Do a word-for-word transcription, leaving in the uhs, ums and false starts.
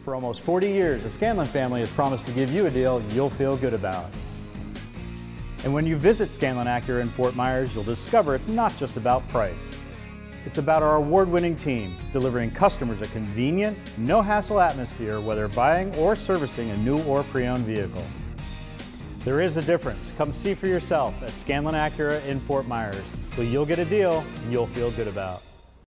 For almost forty years, the Scanlon family has promised to give you a deal you'll feel good about. And when you visit Scanlon Acura in Fort Myers, you'll discover it's not just about price. It's about our award-winning team, delivering customers a convenient, no-hassle atmosphere, whether buying or servicing a new or pre-owned vehicle. There is a difference. Come see for yourself at Scanlon Acura in Fort Myers, so you'll get a deal you'll feel good about.